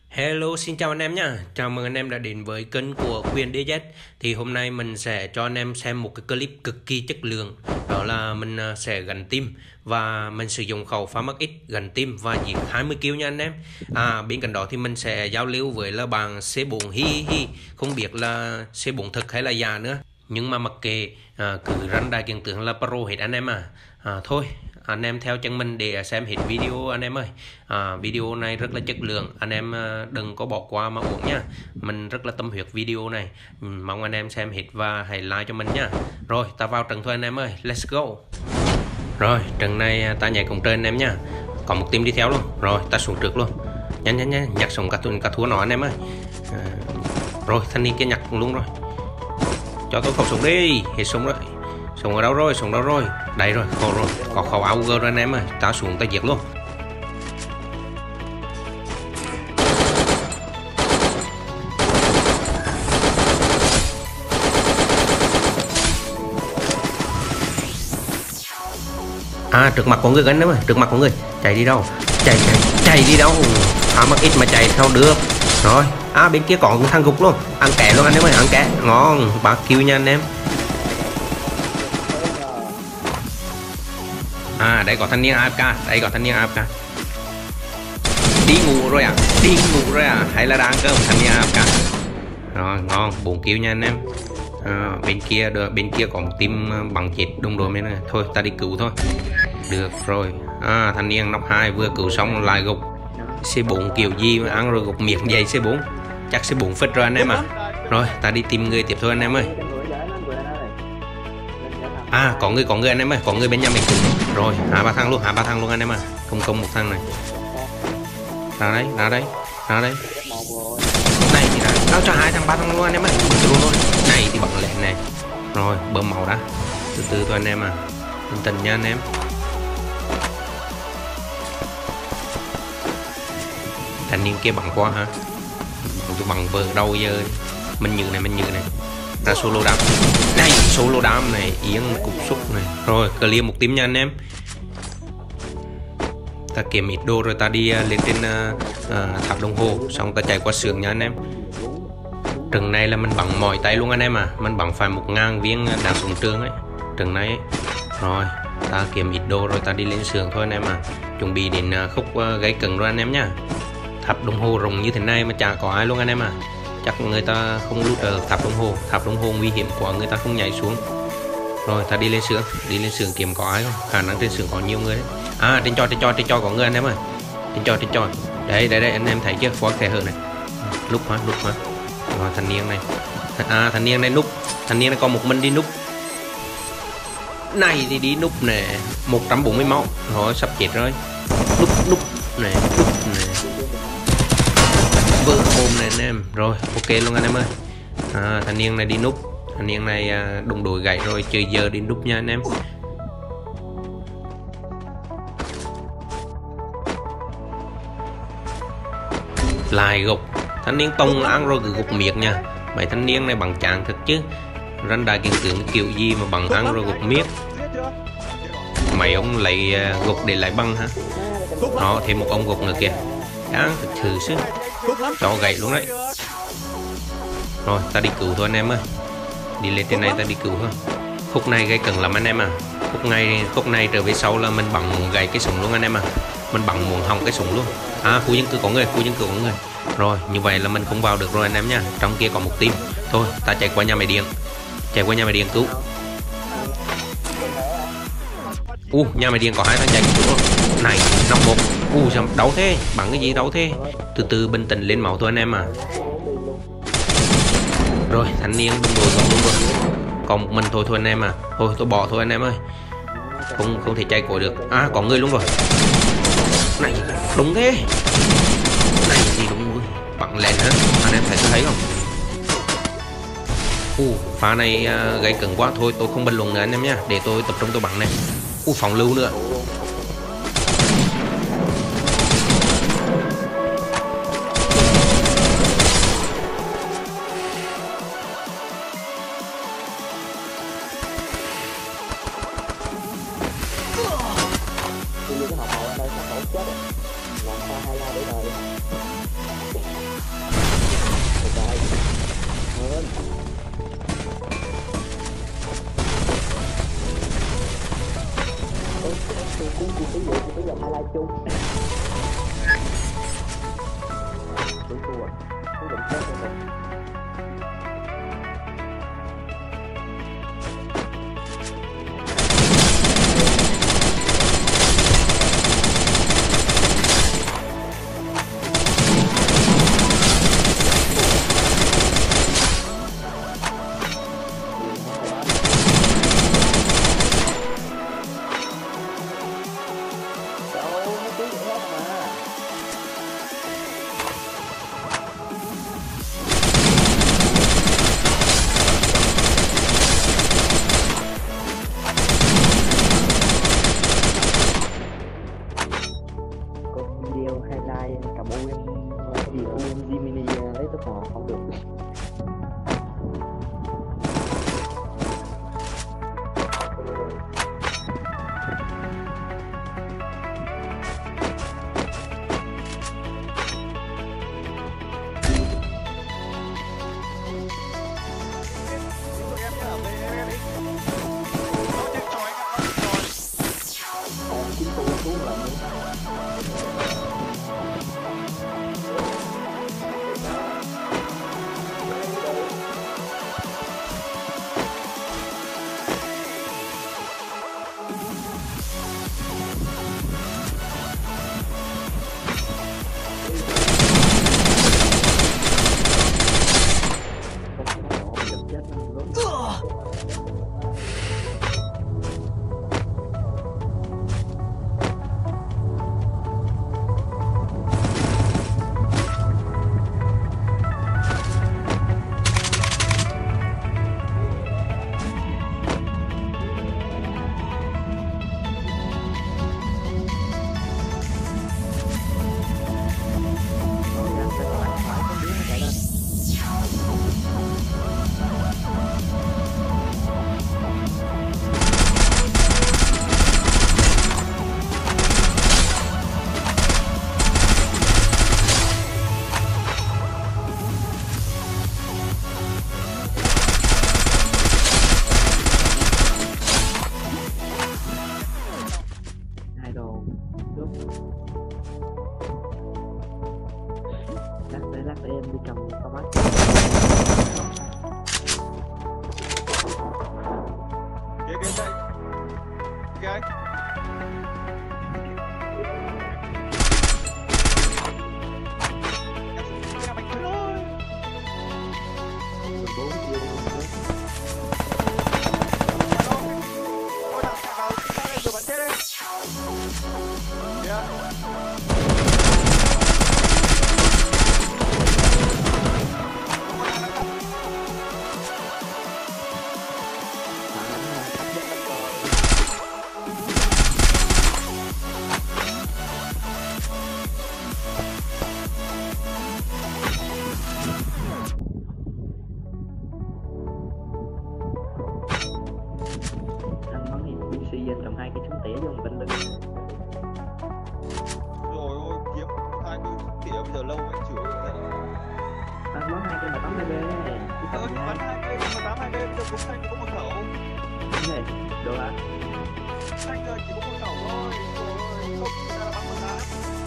Hello, xin chào anh em nhé. Chào mừng anh em đã đến với kênh của Quyền DZ. Thì hôm nay mình sẽ cho anh em xem một cái clip cực kỳ chất lượng. Đó là mình sẽ gắn team và mình sử dụng khẩu Pharmax X gắn team và giết 20 kill nha anh em. Bên cạnh đó thì mình sẽ giao lưu với là bạn C4 hi. Không biết là C4 thực hay là giả nữa. Nhưng mà mặc kệ, cứ rắn đài kiện tướng là pro hết anh em thôi anh em theo chân mình để xem hết video anh em ơi. Video này rất là chất lượng, anh em đừng có bỏ qua mà uống nha. Mình rất là tâm huyết video này, mong anh em xem hết và hãy like cho mình nha. Rồi ta vào trận thôi anh em ơi, let's go. Rồi trận này ta nhảy cùng trên anh em nha, có một team đi theo luôn. Rồi ta xuống trước luôn, nhanh nhặt súng cả thua nó anh em ơi. Rồi thanh niên kia nhặt luôn rồi, cho tôi khẩu súng đi. Hết súng rồi, súng ở đâu rồi, súng đâu rồi, đây rồi, khẩu rồi, có khẩu AUG rồi anh em ơi. Ta xuống ta giết luôn. Trước mặt có người gánh nữa mà, trước mặt có người, chạy đi đâu, chạy đi đâu. Pharmax X mà chạy sao được. Rồi bên kia có thằng gục luôn, ăn kẻ luôn anh em ơi, ăn kẻ ngon, 3 kill nha anh em. Đây có thanh niên AFK, đây có thanh niên AFK. Đi ngủ rồi hay là đang cơm thanh niên AFK. Rồi ngon, 4 kill nha anh em. Bên kia có một team bằng chết đồng đội bên này. Thôi ta đi cứu thôi. Được rồi. Thanh niên nóc 2 vừa cứu xong lại gục. C4 kiểu gì mà ăn rồi gục miệng dày C4. Chắc C4 phết rồi anh em Rồi ta đi tìm người tiếp thôi anh em ơi. Có người anh em ơi, có người bên nhà mình. Rồi hạ ba thằng luôn anh em không một thằng này. Ra đấy này thì đã nó cho 2 thằng 3 thằng luôn anh em ơi. Luôn này thì bằng lẹn này. Rồi bơm màu đã, từ từ thôi anh em bình tĩnh nha anh em. Thanh niên kia bằng qua hả, tôi bằng vờ đâu giờ. Mình như này ra solo đam này, solo đam này, yến cục xúc này. Rồi clear một tím nha anh em. Ta kiếm ít đồ rồi ta đi lên trên tháp đồng hồ, xong ta chạy qua sườn nha anh em. Trận này là mình bắn mỏi tay luôn anh em mình bắn phải 1000 viên đạn súng trường ấy trận này ấy. Rồi ta kiếm ít đồ rồi ta đi lên sườn thôi anh em chuẩn bị đến khúc gáy cứng rồi anh em nhá. Tháp đồng hồ rộng như thế này mà chả có ai luôn anh em chắc người ta không lút ở tháp đồng hồ nguy hiểm quá, người ta không nhảy xuống. Rồi ta đi lên sườn kiếm có ai không, khả năng trên sườn có nhiều người đấy. Trên cho có người anh em trên cho đấy anh em thấy chưa, có khe hở này, lúc hả. Rồi thanh niên này, thanh niên này núp, thanh niên này còn một mình đi núp này thì đi núp nè, 140 máu rồi, sắp chết rồi. Núp này vỡ mồm này anh em. Rồi ok luôn anh em ơi. Thanh niên này đi núp, thanh niên này đồng đội gãy rồi, chơi giờ đi núp nha anh em. Lại gục, thanh niên tông là ăn rồi cứ gục miệng nha. Mấy thanh niên này bằng chàng thật chứ, rắn đài kiện tướng kiểu gì mà bằng ăn rồi gục miết. Mấy ông lấy gục để lại băng hả. Đó thêm một ông gục nữa kìa, đáng thật thử chứ, cho gậy luôn đấy. Rồi ta đi cứu thôi anh em ơi, đi lên trên này ta đi cứu thôi. Khúc này gây cứng lắm anh em khúc này trở về sau là mình bắn gãy cái súng luôn anh em mình bắn muốn hỏng cái súng luôn. Khu dân cư có người. Rồi như vậy là mình không vào được rồi anh em nha. Trong kia có một team, thôi ta chạy qua nhà máy điện cứu. Nhà máy điện có 2 thằng chạy cứu này, 51. Sao đấu thế, bắn cái gì đấu thế. Từ từ bình tĩnh lên máu thôi anh em Rồi thanh niên đồng đội còn luôn rồi, còn một mình thôi anh em thôi tôi bỏ thôi anh em ơi, không thể chạy khỏi được. Có người luôn rồi này, đúng thế này thì đúng rồi, bắn lẹn hả anh em thấy không. Pha này gây cứng quá, thôi tôi không bình luận nữa anh em nha, để tôi tập trung tôi bắn này. Phòng lưu nữa. đụng chết rồi. Video highlight cầm UMG mini lấy tốc độ không được. Chính tôi xuống lần đồ trước. Lát để em đi cầm con mắt. Kìa kìa đây. Kìa. Cầm hai cái súng tỉa vô một bên lưng. Rồi ôi kiếm hai cái súng tỉa bây giờ lâu anh chửi rồi. Anh bắn hai cây mà 82 b. Bắn hai cây mà 82 b bây giờ cũng xanh có một khẩu. Cái này được hả? Xanh giờ chỉ có một khẩu thôi. Rồi không người ta là bắn 18.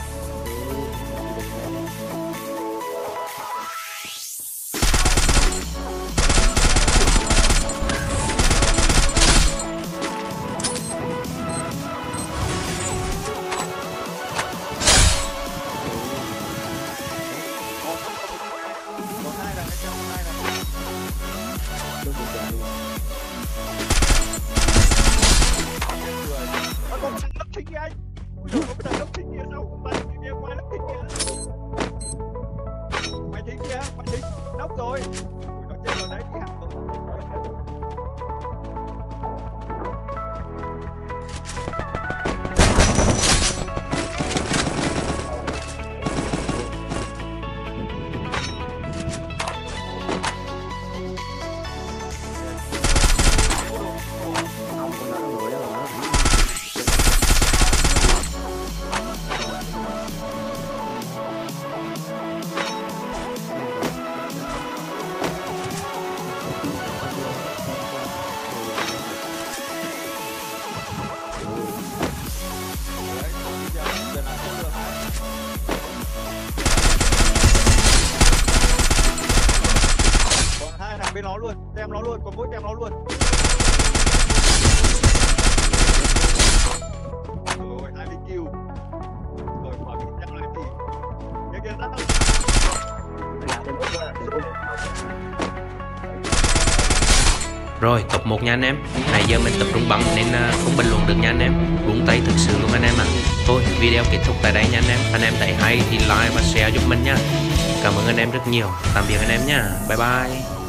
Con thằng lấp thính kìa anh. Ui dồi, có thằng lấp thính kìa sao không bắn kìa ngoài lấp thính kìa. Mày thính kìa, mày thính. Nóc rồi. Ui nó chết rồi đấy, đi hàng rồi. luôn, tem nó luôn, còn mỗi tem nó luôn. Rồi 20 kill. Rồi khỏi bị tem lại thì cái kia rất Rồi top 1 nha anh em. Nãy giờ mình tập trung bắn nên không bình luận được nha anh em. Đúng tay thực sự luôn anh em ạ. Thôi video kết thúc tại đây nha anh em. Anh em thấy hay thì like và share giúp mình nha. Cảm ơn anh em rất nhiều. Tạm biệt anh em nha. Bye bye.